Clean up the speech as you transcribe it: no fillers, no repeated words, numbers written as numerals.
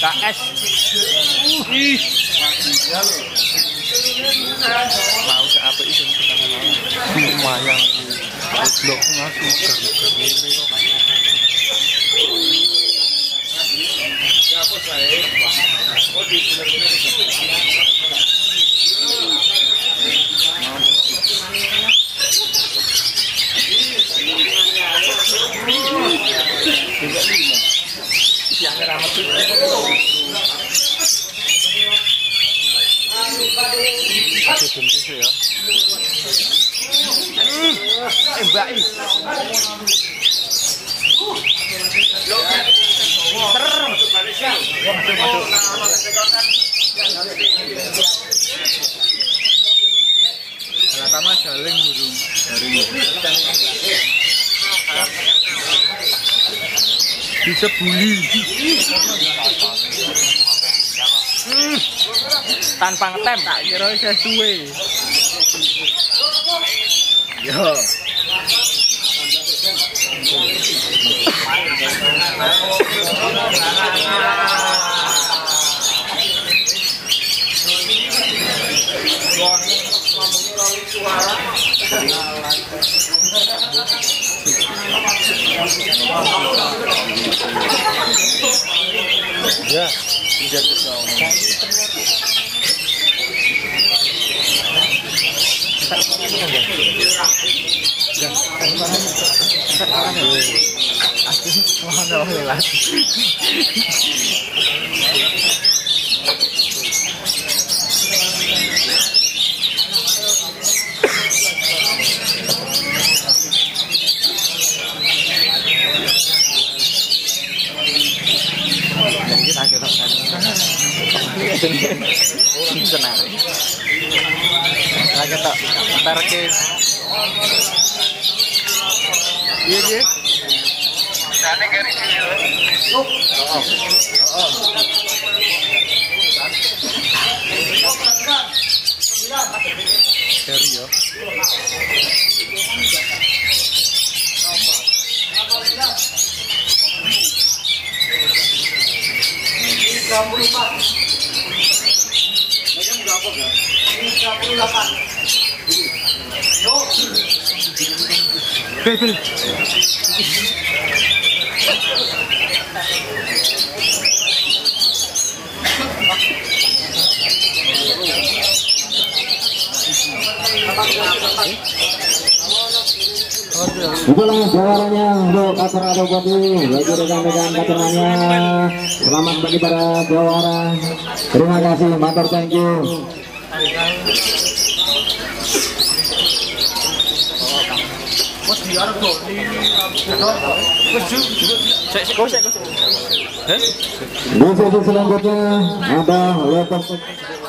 KS. Ih. Mau apa itu lumayan. Blok ngasih garuk-garuk. Pertama jaling burung dari bisa bully tanpa ngetem tak kira saya suwe yo ya tidak senang. Lagi tak tarik ke. Iya dia. Sana kari sini. Oh. Kari ya. Bebel. Itulah jawabannya untuk acara robot ini. Bagi rekan-rekan kacananya, selamat bagi para jawara. Terima kasih, matur thank you. Di sesi selanjutnya ada lepas